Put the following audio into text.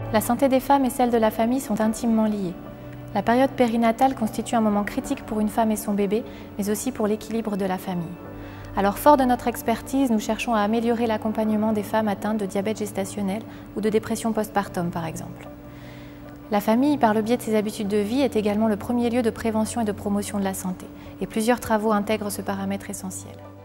La santé des femmes et celle de la famille sont intimement liées. La période périnatale constitue un moment critique pour une femme et son bébé, mais aussi pour l'équilibre de la famille. Alors, fort de notre expertise, nous cherchons à améliorer l'accompagnement des femmes atteintes de diabète gestationnel ou de dépression postpartum, par exemple. La famille, par le biais de ses habitudes de vie, est également le premier lieu de prévention et de promotion de la santé, et plusieurs travaux intègrent ce paramètre essentiel.